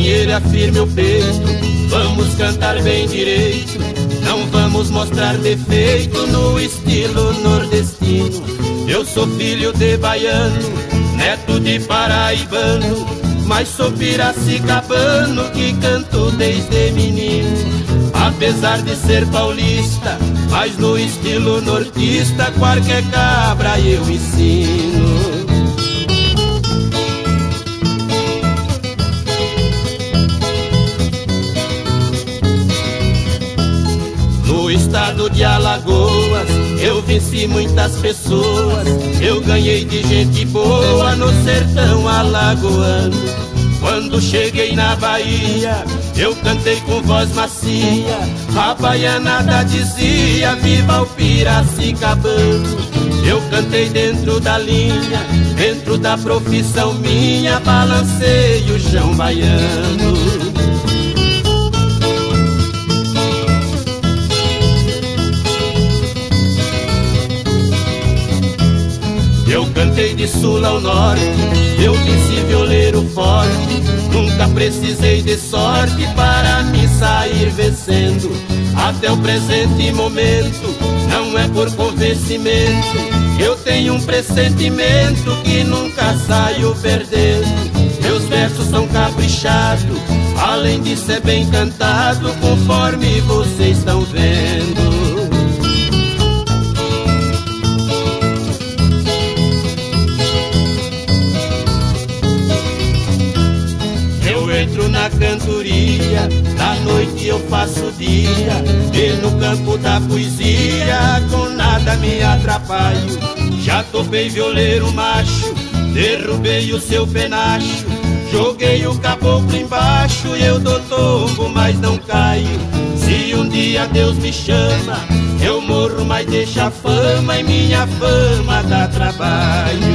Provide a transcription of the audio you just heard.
companheira, firme o peito, vamos cantar bem direito, não vamos mostrar defeito no estilo nordestino. Eu sou filho de baiano, neto de paraibano, mas sou piracicabano que canto desde menino. Apesar de ser paulista, mas no estilo nortista, qualquer cabra eu ensino. No estado de Alagoas, eu venci muitas pessoas, eu ganhei de gente boa no sertão alagoano. Quando cheguei na Bahia, eu cantei com voz macia, a baianada dizia, viva o piracicabano. Eu cantei dentro da linha, dentro da profissão minha, balancei o chão baiano. Eu cantei de sul ao norte, eu venci violeiro forte, nunca precisei de sorte para me sair vencendo. Até o presente momento, não é por convencimento, eu tenho um pressentimento que nunca saio perdendo. Meus versos são caprichados, além de ser bem cantado, conforme vocês estão vendo. Entro na cantoria, da noite eu faço dia, e no campo da poesia com nada me atrapalho. Já topei violeiro macho, derrubei o seu penacho, joguei o caboclo embaixo e eu dou tombo, mas não caio. Se um dia Deus me chama, eu morro, mas deixa a fama, e minha fama dá trabalho.